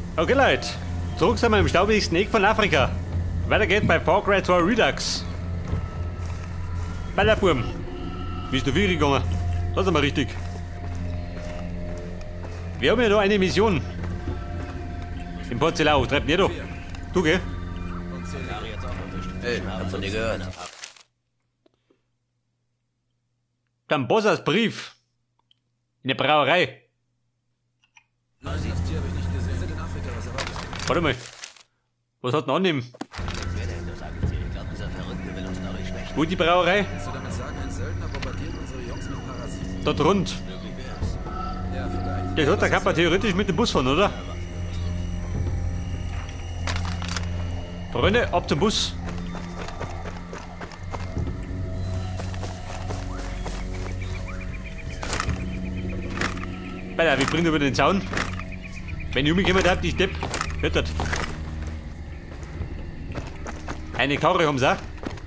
Okay, Leute. Zurück sind wir im staubigsten Eck von Afrika. Weiter geht's bei Far Cry 2 Redux. Ballerburm. Wie ist du viel gegangen? Das ist mal richtig. Wir haben ja noch eine Mission. Im Porzellau. Treibt ihr doch. Du, gell? Hey, hab von dir gehört. Dann Bossas Brief. In der Brauerei. Warte mal. Was hat denn annehmen? Wo die Brauerei? Dort rund. Der hat der Kappa theoretisch mit dem Bus fahren, oder? Freunde, ab zum Bus. Alter, wir bringen über den Zaun. Wenn ich umgekommen hab, die Depp. Hört das. Eine Karre haben sie auch.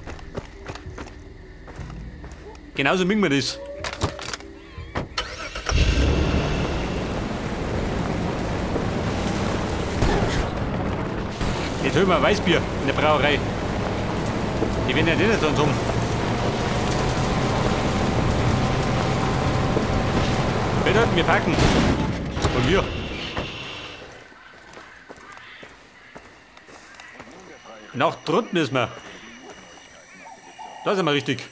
Genauso mögen wir das. Jetzt holen wir ein Weißbier in der Brauerei. Die werden ja nicht sonst um. Hört, wir packen. Und wir. Nach drunten müssen wir. Da sind wir richtig.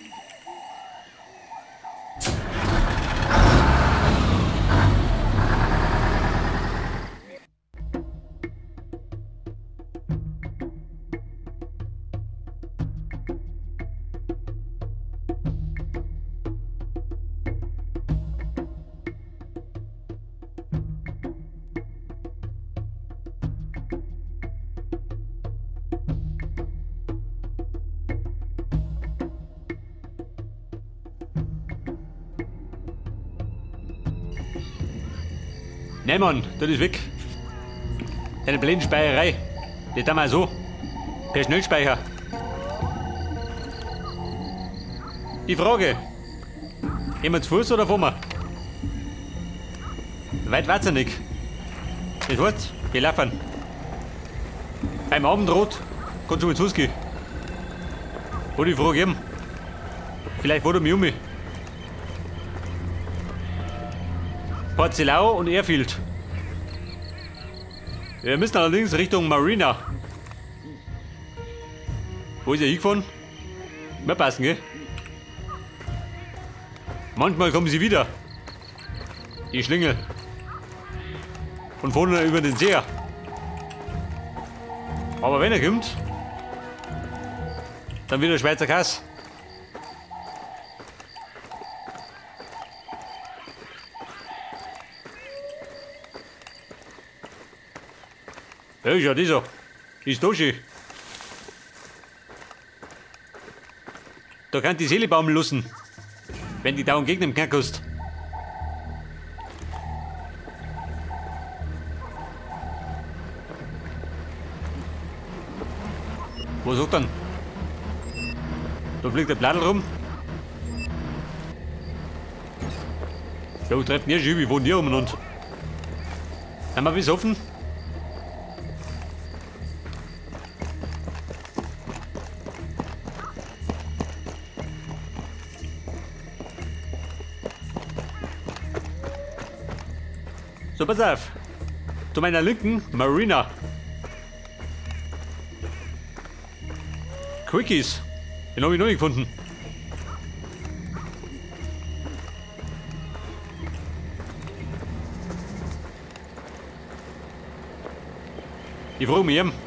Nein, Mann, das ist weg. Eine Blendenspeicherei. Das tun wir so. Per Schnellspeicher. Die Frage. Gehen wir zu Fuß oder fahren wir? Weit war's ja nicht. Das heißt, wir laufen. Beim Abendrot kannst du mit Fuß gehen. Wollte die Frage geben. Vielleicht war du mich um mich. Porzellau und Airfield. Wir müssen allerdings Richtung Marina. Wo ist er hingefahren? Wir passen, gell? Manchmal kommen sie wieder. Die Schlingel. Und fahren dann über den See. Aber wenn er kommt, dann wieder Schweizer Kass. Ja, ist ja dieser. Ist da schön. Da kann die Seele baumeln lassen, wenn die dauernd Gegner im Knack hast. Was sagt dann? Da fliegt der Bladel rum. Ja, wo treffen wir schon? Wir wohnen hier umeinander. Haben wir was offen? So, pass auf. Zu meiner Linken, Marina. Quickies. Den habe ich noch nicht gefunden. Ich frage mich eben.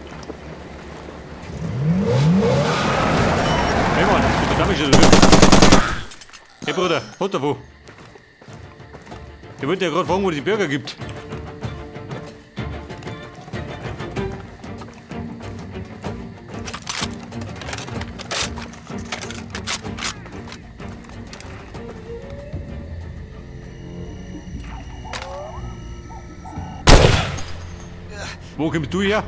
Hey Mann, ich bin damit schon erhöht. Hey Bruder, hat er wo? Ich wollte ja gerade fragen, wo es die Burger gibt. Wo kommst du her?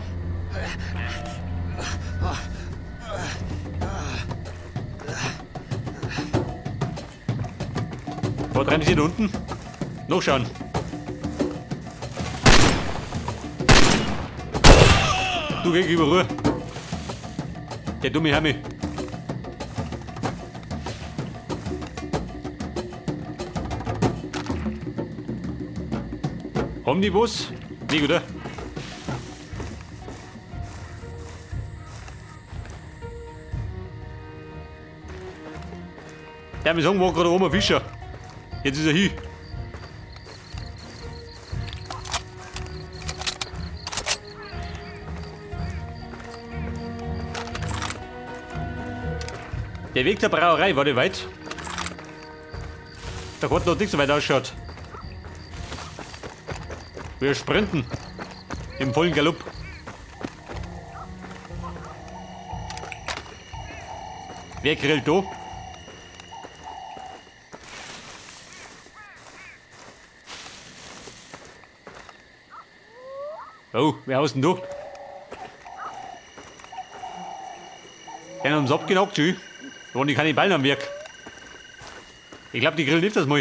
Wo treiben sie da unten? Noch schauen. du gegenüber Ruhe. Der dumme Hammi. Haben die was? Nicht, oder? Der mir sagen, war gerade oben ein Fischer. Jetzt ist er hier. Der Weg zur Brauerei war nicht weit. Da hat noch nicht so weit ausschaut. Wir sprinten. Im vollen Galopp. Wer grillt da? Oh, wer haust denn da? Die haben uns abgenockt, schön. Da waren die Kannibalen am Werk. Ich glaube, die grillen nicht das mal.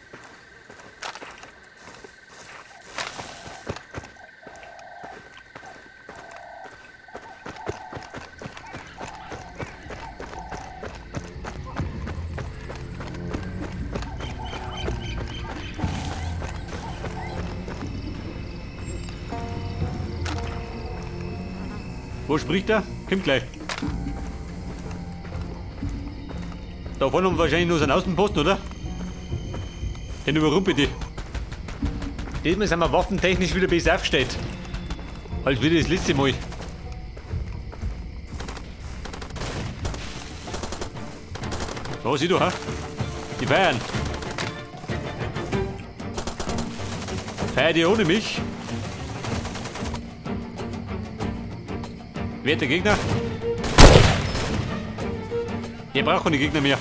Wo spricht er? Kommt gleich. Da vorne haben wir wahrscheinlich nur so einen Außenposten, oder? Den überrumpelt die. Diesmal sind wir waffentechnisch wieder besser aufgestellt. Als wieder das letzte Mal. Da sieh du, ha? Die feiern. Feiert ihr ohne mich? Wer ist der Gegner? Ihr braucht keine Gegner mehr.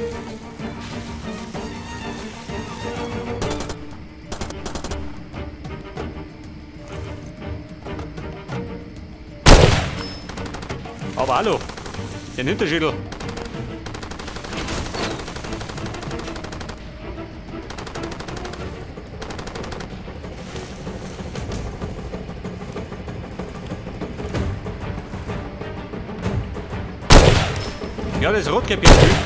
Aber hallo, den Hinterschädel. Ja, das Rotkäppchen.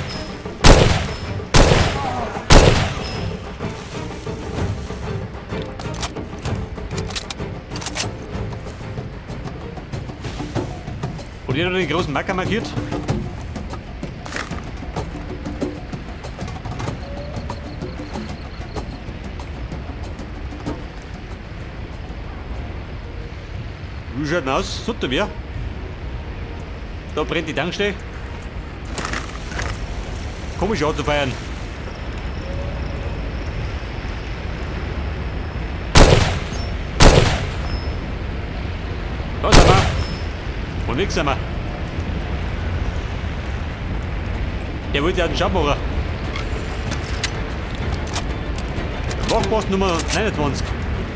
Und ihr noch den großen Macker markiert? Wie schaut denn aus? Sollte wer? Da brennt die Tankstelle. Komisch Auto feiern. Da sind wir. Und nix sind wir. Der wollte ja den Job machen. Wachpost Nummer 29.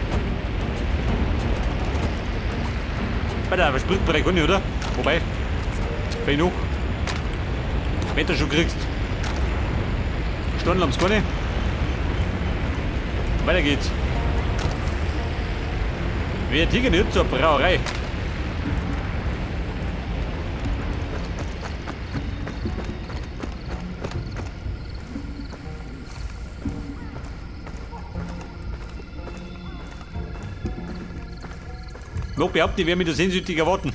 Bei der Spritbereich kann ich, oder? Wobei, wenn noch. Wenn du schon kriegst. Stunden haben's keine. Weiter geht's. Wir ticken jetzt zur Brauerei. Noch behauptet, ich werde mich da sehnsüchtig erwarten.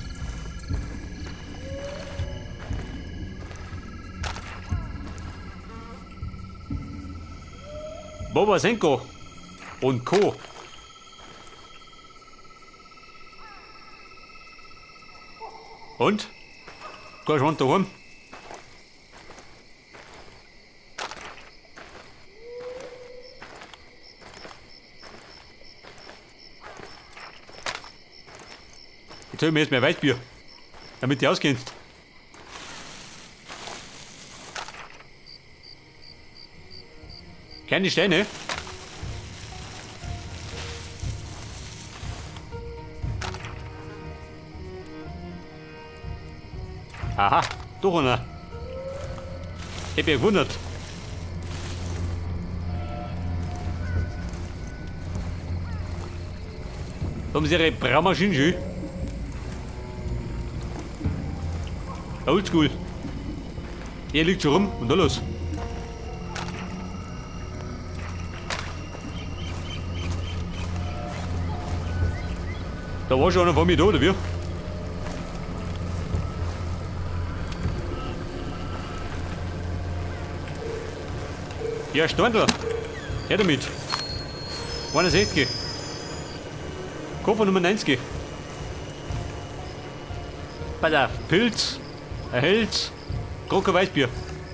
Bobasenko und Co. Und? Gehst du daheim? Jetzt hol ich mir jetzt mehr Weißbier, damit du auskennst. Kleine Steine. Aha, doch einer. Ich hab mich gewundert. Da haben sie ihre Braumaschine schön. Oldschool. Er liegt schon rum und da los. Da war schon einer von mir da, oder wie? Ja, Standler. Her damit. 61. Koffer Nummer 90. Pass auf. Pilz. Ein Hels. Krocker Weißbier.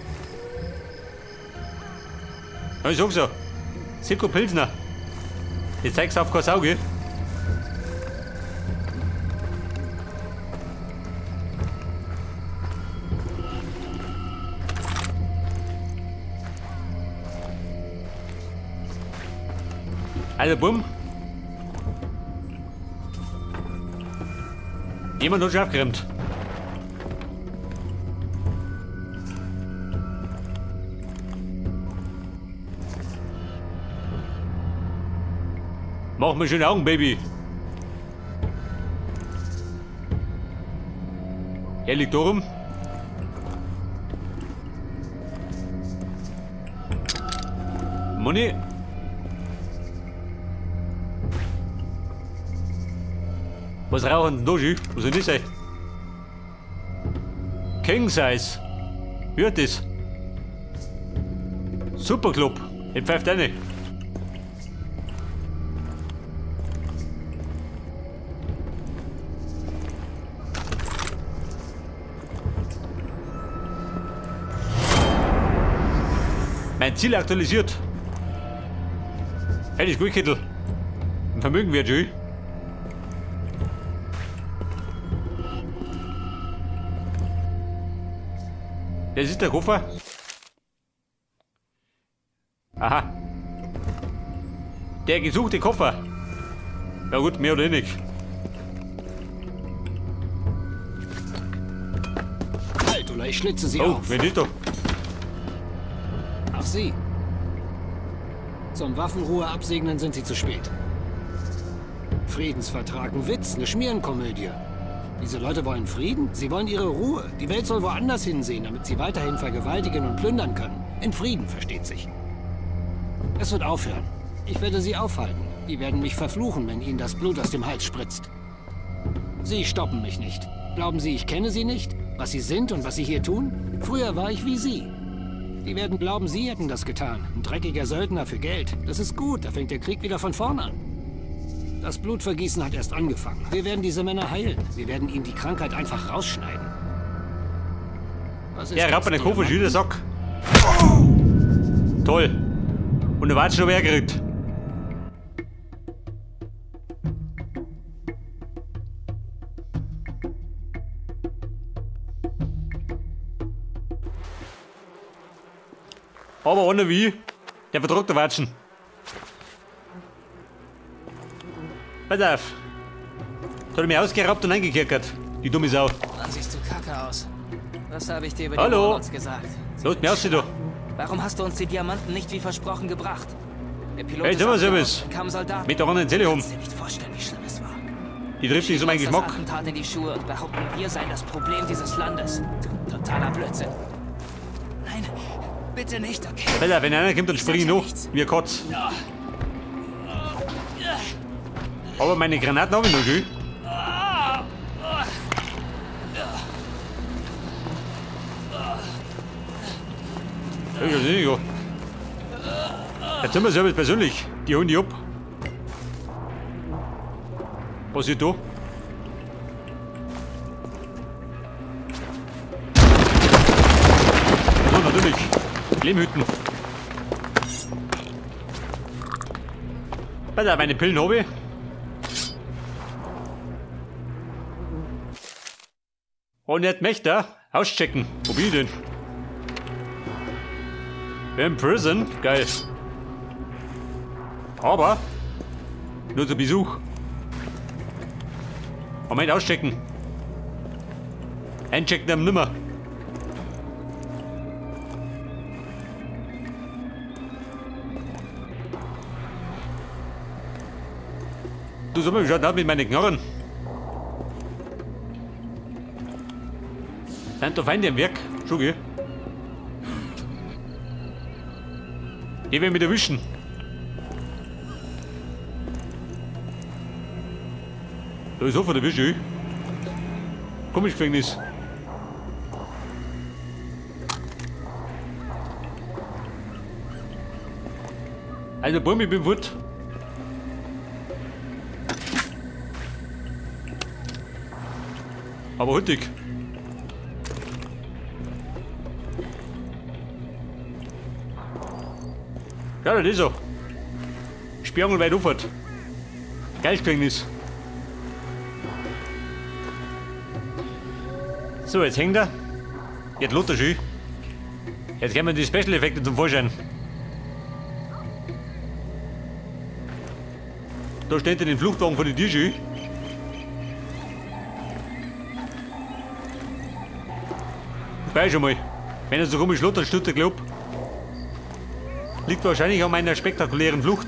Ja, ich sag's ja. Silko Pilsner. Jetzt zeig's auf kein Auge. Also, bumm. Jemand hat schon aufgeräumt. Mach mir schöne Augen, Baby. Er liegt da rum. Money. Was rauchen denn da, Jü? Was soll das sein? King Size. Hört das? Superclub. Ich pfeift rein. Mein Ziel aktualisiert. Hey, das ist gut, Kittel. Ein Vermögen wird, Jü. Das ist der Koffer. Aha. Der gesuchte Koffer. Ja gut, mehr oder weniger. Halt, oder ich schlitze Sie Oh, auf. wer ist da? Ach, Sie. Zum Waffenruhe absegnen sind Sie zu spät. Friedensvertrag, ein Witz, eine Schmierenkomödie. Diese Leute wollen Frieden? Sie wollen ihre Ruhe. Die Welt soll woanders hinsehen, damit sie weiterhin vergewaltigen und plündern können. In Frieden, versteht sich. Es wird aufhören. Ich werde Sie aufhalten. Die werden mich verfluchen, wenn Ihnen das Blut aus dem Hals spritzt. Sie stoppen mich nicht. Glauben Sie, ich kenne Sie nicht? Was Sie sind und was Sie hier tun? Früher war ich wie Sie. Die werden glauben, Sie hätten das getan. Ein dreckiger Söldner für Geld. Das ist gut, da fängt der Krieg wieder von vorne an. Das Blutvergießen hat erst angefangen. Wir werden diese Männer heilen. Wir werden ihnen die Krankheit einfach rausschneiden. Was ist Ja, das, rapp an den Koffer, Diamanten? schüler Sack. Toll. Und der Watsch noch wer gerückt. Aber ohne wie, der verdruckt der Watschen. Pass auf. Da hat er mich ausgeraubt und eingekirkert. Die dumme Sau. Mann, siehst du kacke aus. Was habe ich dir über Hallo? die Warlords gesagt? Sie Los, sind mir aus, du. Warum hast du uns die Diamanten nicht wie versprochen gebracht? Der Pilot Hey, ist servus, abgehauen, servus. dann kamen Soldaten. Mit der anderen Zelle Du rum. kannst dir nicht vorstellen, wie schlimm es war. Die trifft nicht so mein Schieben uns Geschmack. das Attentat in die Schuhe und behaupten, wir seien das Problem dieses Landes. Totaler Blödsinn. Nein, bitte nicht, okay? Pass auf, wenn einer kommt, dann Ich spring ich sag ja noch. nichts. Wie ein Kotz. Aber meine Granaten habe ich noch, gell? Ja, ich weiß nicht, ja. Jetzt sind wir selber persönlich. Die holen die ab. Was ist da? So, natürlich. Lehmhütten. Pass auf, meine Pillen habe ich. Und nicht möchte auschecken. Wo bin ich denn? In Prison? Geil. Aber nur zu Besuch. Moment, auschecken. Einchecken am Nimmer. Du sollst mal schauen, mit meinen Knarren. Sind da Feinde am Werk? Schon, gell? Ich will mich erwischen. Da ist offen, erwische ich. Komm ins Gefängnis. Also, Baum, ich bin fort. Aber hüttig. Ja, das ist so. Sperrung weit aufwärts. Geiles Gefängnis. So, jetzt hängt er. Jetzt lädt er schön. Jetzt kommen die Special-Effekte zum Vorschein. Da steht er den Fluchtwagen von den Tier schön. Vorbei schon mal. Wenn er so komisch lädt, dann stürzt er glaub. Liegt wahrscheinlich an meiner spektakulären Flucht.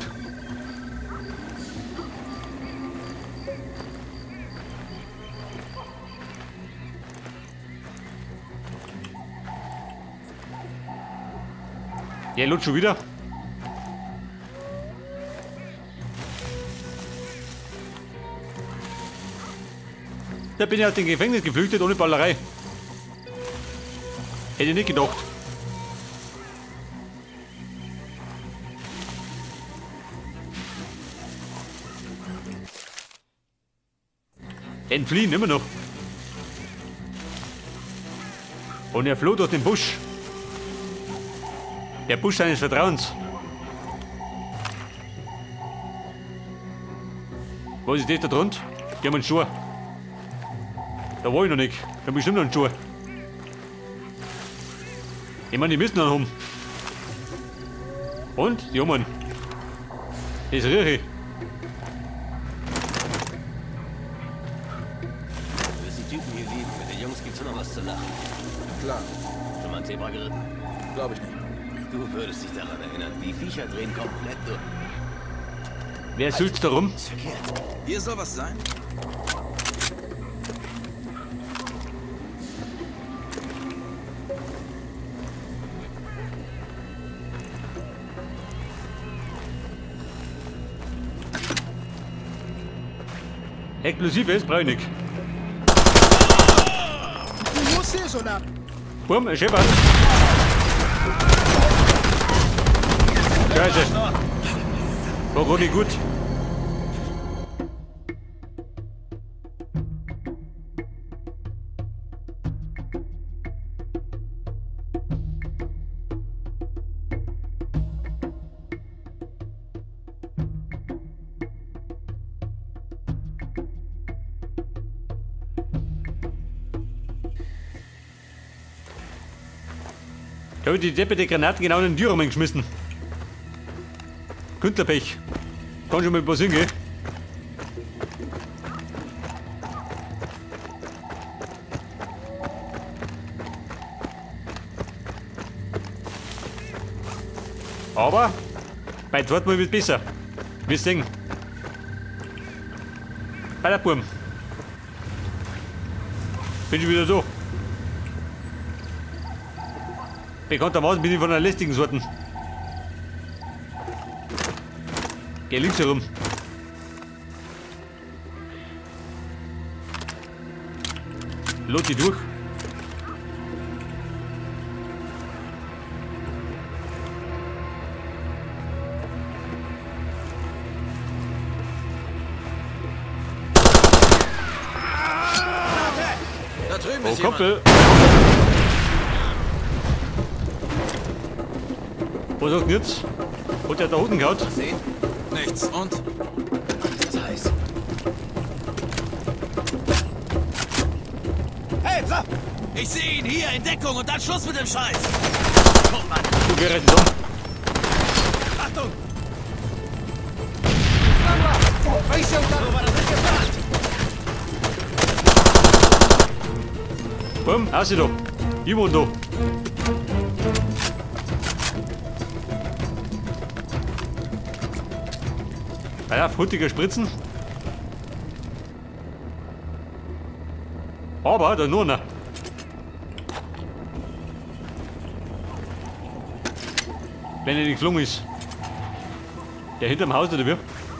Ja, lädt schon wieder. Da bin ich aus dem Gefängnis geflüchtet ohne Ballerei. Hätte ich nicht gedacht. Entfliehen immer noch. Und er floh durch den Busch. Der Busch seines Vertrauens. Was ist das da drunter? Die haben einen Schuh. Da war ich noch nicht. Da haben bestimmt noch einen Schuh. Ich meine, die müssen noch haben. Und? Die haben einen. Das rieche ich. Du wirst die Typen hier lieben. Mit den Jungs gibt's immer was zu lachen. Klar, Schon mal ein Zebra geritten? glaube ich nicht. Du würdest dich daran erinnern. Die Viecher drehen komplett durch. Wer sülzt da rum? Ist verkehrt. Hier soll was sein? Explosives brauche ich nicht. Du musst hier schon ab. Bumm, ein Shepard. Scheiße. War gar nicht gut. Da habe ich die depperte Granate genau in den Türrahmen geschmissen. Künstlerpech. Kann schon mal was hingehen. Aber bei zweitem Mal wird es besser. Wir sehen. Bei der Burm. Bin ich wieder so. Bekanntermaßen bin ich von einer lästigen Sorten. Geh links herum. Lot die durch. Da drüben Oh, ist jemand. Koppel. Was sagt denn jetzt? Hat der da unten gehauen? Sehen? Nichts. Und? Das ist heiß. Hey, so! Ich sehe ihn hier in Deckung und dann Schluss mit dem Scheiß! Oh Mann! Du gerät um. Achtung! So war das nicht geplant. Bumm, aus da. Jemand da. Ja, futtiger Spritzen. Aber da nur einer. Wenn er nicht geflogen ist. Der hinterm Haus oder wie?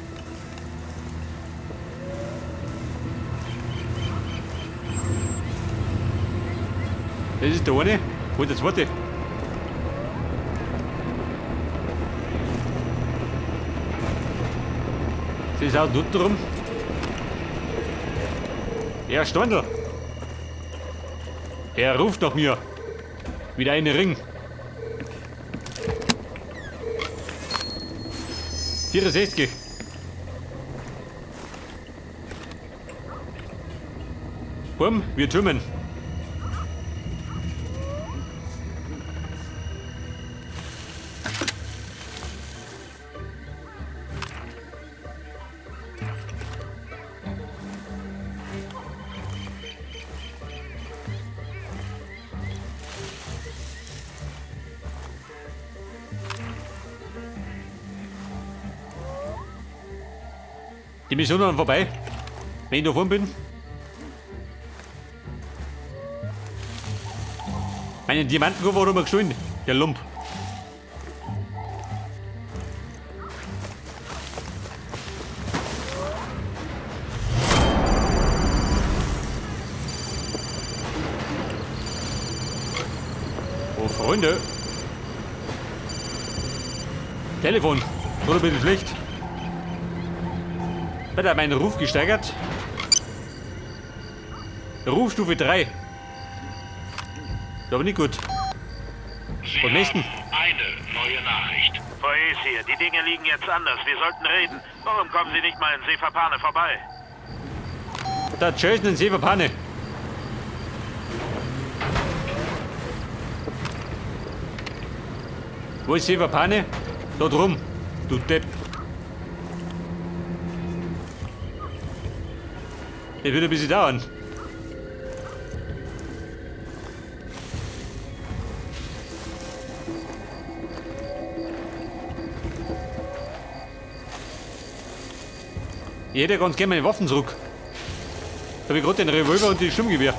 Das ist der eine. Wo ist der zweite? Sie ist auch dort rum. Er stand da. Er ruft nach mir. Wieder eine Ring. 64. Komm, wir türmen. Die Mission dann vorbei, wenn ich da vorne bin. Meinen Diamantenkoffer hat er mir gestohlen, der Lump. Oh, Freunde. Telefon, oder bin ich schlecht? Hat er meinen Ruf gesteigert? Rufstufe 3. Ist aber nicht gut. Sie Und nächsten. haben eine neue Nachricht. Poes hier, die Dinge liegen jetzt anders. Wir sollten reden. Warum kommen Sie nicht mal in Seefapane vorbei? Da Jason in Seefapane. Wo ist Seefapane? Da drum. Du Depp. Der wird ein bisschen dauern. Ich hätte ganz gerne meine Waffen zurück. Da habe ich gerade den Revolver und die Sturmgewehr.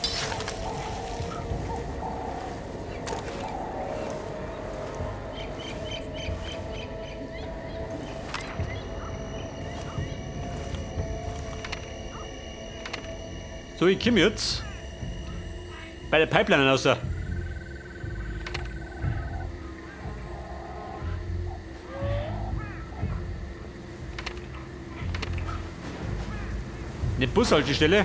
So, ich komme jetzt bei der Pipeline raus. Eine Bushaltestelle.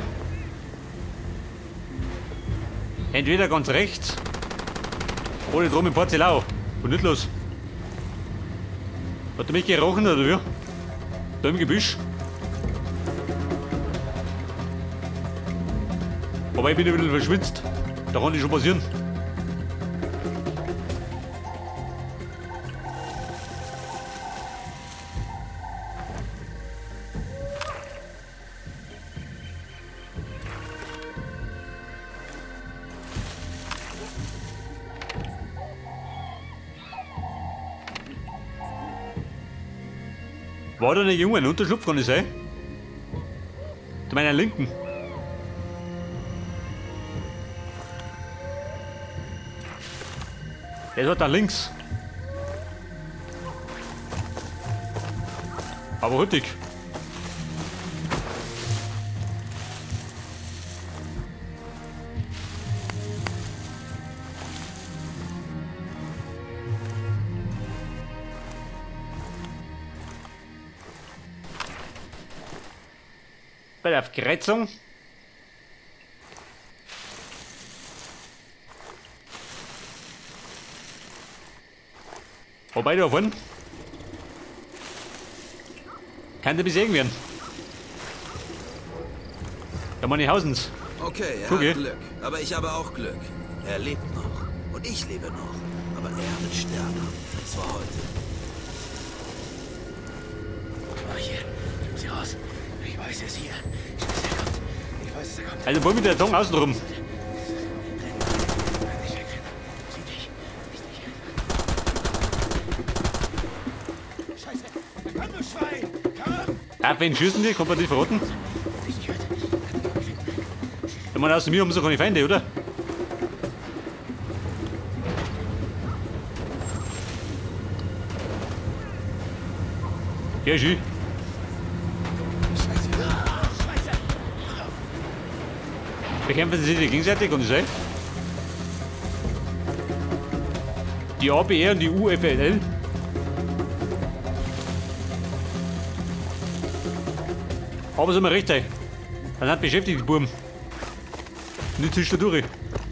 Entweder ganz rechts oder drum in Porzellau. Und nicht los. Hat er mich gerochen oder wie? Da im Gebüsch. Aber ich bin ein bisschen verschwitzt. Da kann das schon passieren. War da ein Junge, ein Unterschlupf kann das sein? Zu meiner Linken. Der ist da links. Aber hüttig. Bei der Kreuzung. Wobei da vorne kann der besiegen werden. Da meine Hausens. Okay, er Okay. hat Glück. Aber ich habe auch Glück. Er lebt noch. Und ich lebe noch. Aber er wird sterben. Das war heute. War hier. Geben Sie raus. Ich weiß es hier. Ich weiß, er kommt. Ich weiß, er kommt. Also wohl mit der Dong außen rum. Nicht wegrennen. Sieh dich. Nicht. Scheiße. Komm, du Schwein. Komm. Ab wen schießen die? Kommt man die verrotten? Dich nicht hört. Wenn man außer mir haben sie keine Feinde, oder? Ja, schön. Bekämpfen sie sich gegenseitig und so? Die ABR und die UFLL. Aber soll man recht sein. Dann hat beschäftigt, die Buben. Nicht zischt da durch.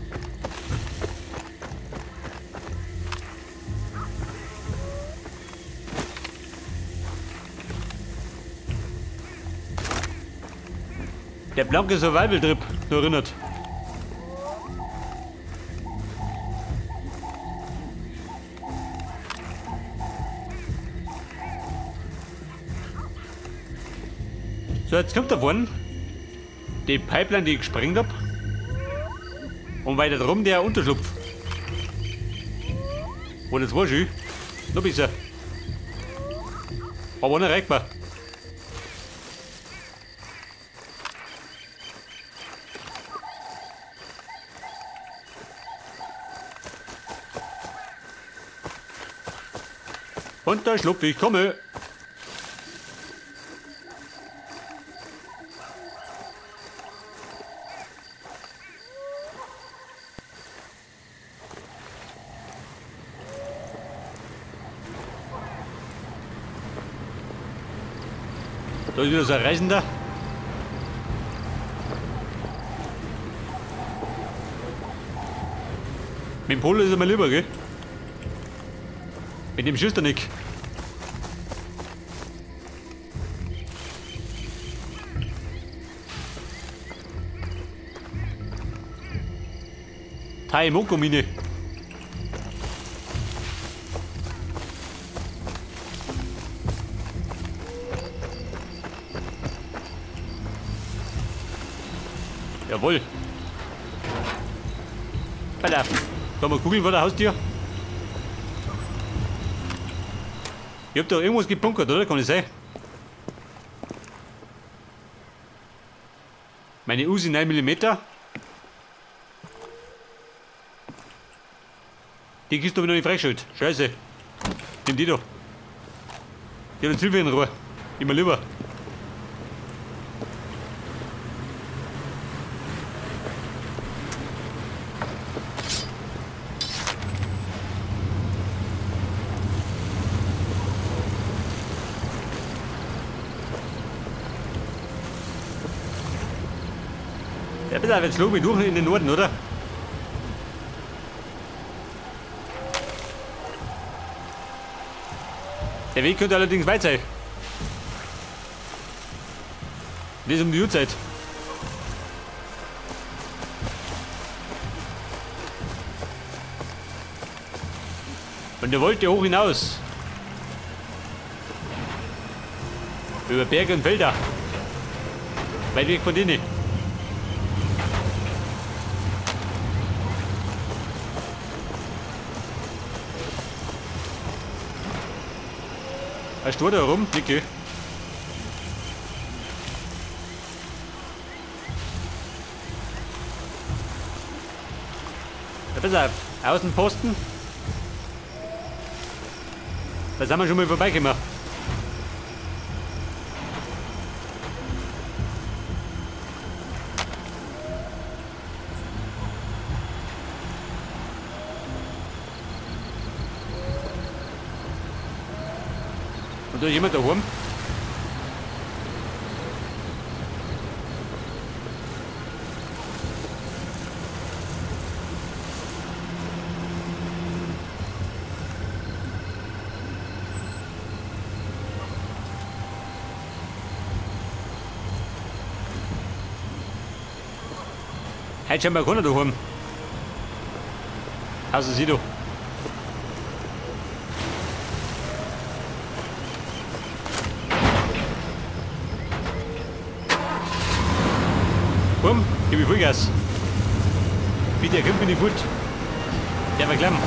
Der blanke Survival-Trip, nur erinnert. So, jetzt kommt da vorne die Pipeline, die ich gesprengt hab. Und weiter drum der Unterschlupf. Oh, das war schön. Noch besser. Aber nicht erreichbar. Und da schlupf ich, komme. Da ist wieder so ein Reisender. Mit dem Polo ist er mir lieber, gell? Mit dem schießt er nicht. Taimoko-Mine. Jawohl. Pass auf. Da mal Kugeln vor der Haustür. Ich hab da irgendwas gebunkert, oder? Kann ich sein? Meine Uzi 9 mm. Die Kiste hab ich noch nicht freigeschaltet. Scheiße. Nimm die da. Die hat uns Hilfe in Ruhe. Immer lieber. Ja, bitte, jetzt schlug mich durch in den Norden, oder? Der Weg könnte allerdings weit sein. Das um die Uhrzeit. Und der wollte hoch hinaus. Über Berge und Felder. Weit weg von denen. Er steht da rum, Niki. Ja, pass auf, Außenposten. Da sind wir schon mal vorbeigekommen. Und da ist jemand daheim. Heute scheinbar keiner daheim. Außer sie da. Komm, gib mir Vollgas. Bitte, er kommt mir nicht gut. Der war klamm.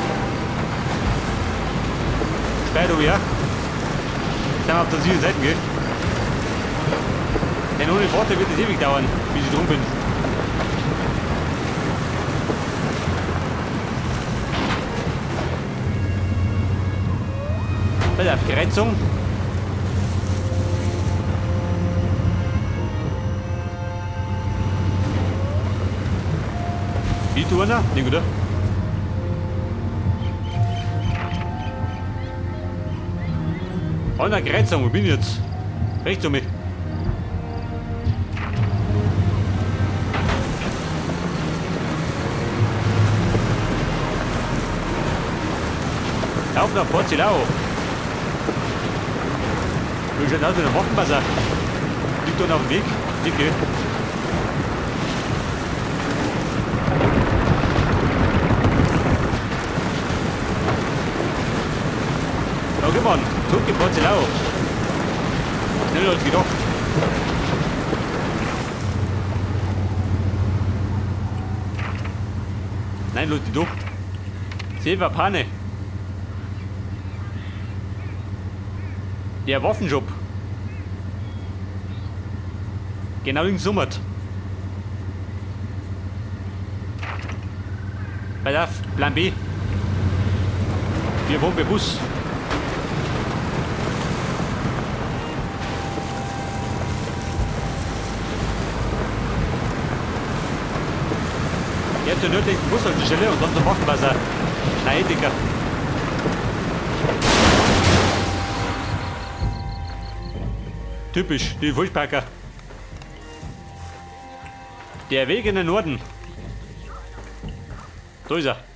Sperr du, ja? Sind wir auf der süden Seite, gell? Denn ohne Vorteil wird es ewig dauern, bis ich drum bin. Pass auf, Kreuzung. Wie du einer? Nicht, oder? An der Kreuzung, wo bin ich jetzt? Rechts um mich. Lauf nach Porzellau. Du schaust aus wie ein Waffenbasar. Liegt dort auf dem Weg. Dicke. Ja, gewonnen. Zurück in Porzellau. Schneller als gedacht. Nein, los, die doch. Silber Panne. Der Waffenshop. Genau links summert. Pass auf, Plan B. Wir wohnen bei Bus. Jetzt zur nördlichen Bushaltestelle und dann zum Waffenbasar. Nein, Dicker. Typisch, die Fußpacker. Der Weg in den Norden. Da ist er.